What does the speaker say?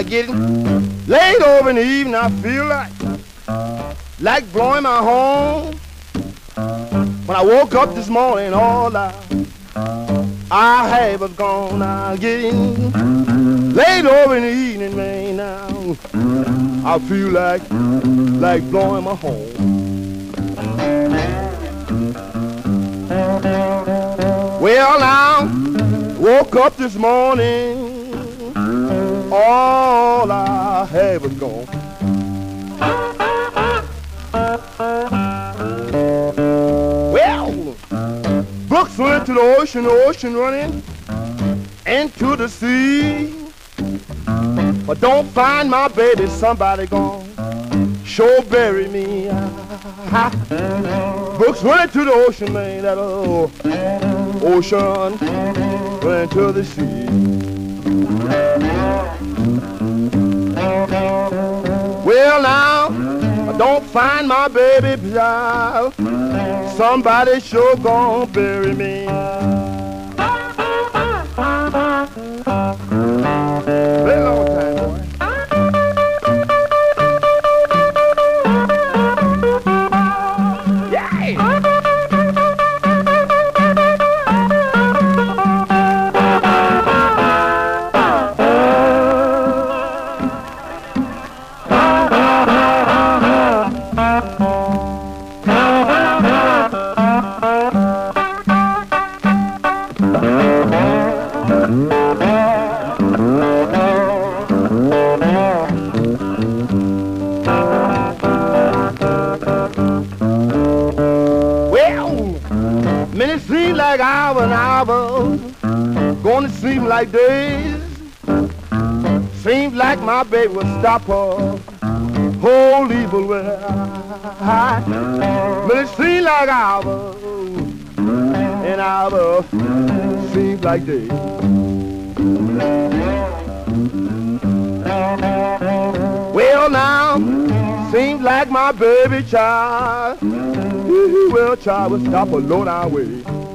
getting late over in the evening. I feel like blowing my horn. When I woke up this morning, all I had was gone. Now getting late over in the evening, man. Now I feel like blowing my horn. Well, now woke up this morning, all I had was gone. Well, Brooks went to the ocean running into the sea. But don't find my baby, somebody gone sure bury me. Brooks went to the ocean, man, that ocean went to the sea. Well, now, don't find my baby, child. Somebody sure gonna bury me. Been a long time, boy. Minutes seem like hours and hours, gonna seem like days. Seems like my baby will stop her whole evil way. Minutes seem like hours and hours seems like days. Well, now seems like my baby child, well, child will stop a low down way.